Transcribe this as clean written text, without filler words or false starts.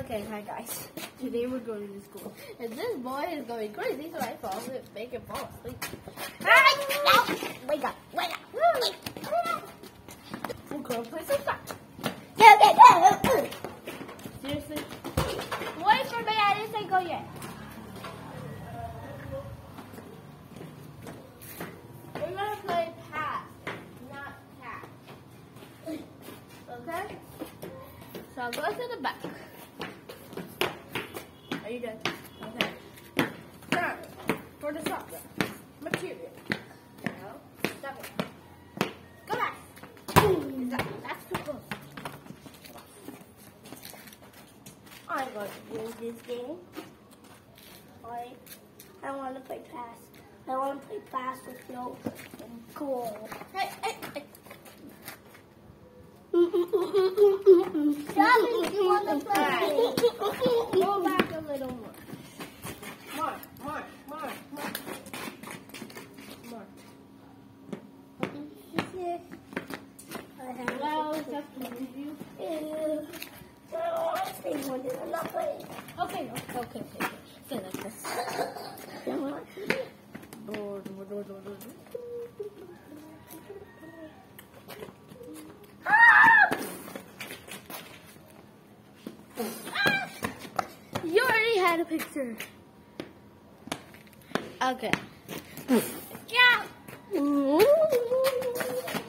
Okay, hi guys. Today we're going to school. And this boy is going crazy, so I fall asleep, make him fall asleep. Alright, now, wake up, wake up, wake up. We're going to play some soccer. Seriously? Wait for me, I didn't say go yet. We're going to play pass, not catch. Okay? So I'll go to the back. Are you done? Okay. Now, for the soccer material. Now, stop it. Go back. That's too close. I'm going to win this game. I want to play pass. I want to play pass with no goal. Hey, hey, hey. Gabby, you want to play? Go back a little more. More. Well, it's up to you. I'm not playing. Okay. Say like this. You already had a picture. Okay. Yeah.